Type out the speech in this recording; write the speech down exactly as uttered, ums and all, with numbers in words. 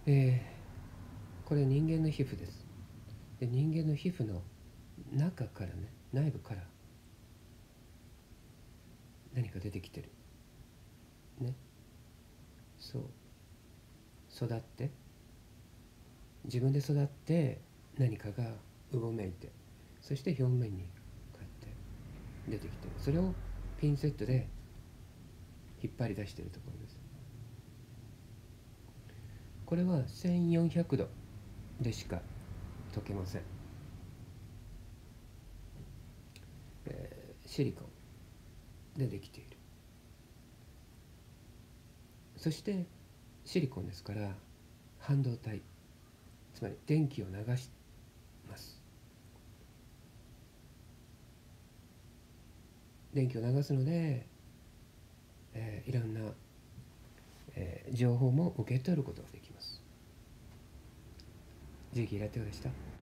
えー、これ人間の皮膚です。で、人間の皮膚の中からね、内部から何か出てきてる。ね。そう。育って、自分で育って何かがうごめいて、そして表面にこうやって出てきてる。それをピンセットで引っ張り出しているところです。これはせんよんひゃくどでしか溶けません。えーシリコンでできている。そしてシリコンですから半導体、つまり電気を流します。電気を流すので、えーいろんな、えー情報も受け取ることができます。字切らってくでした。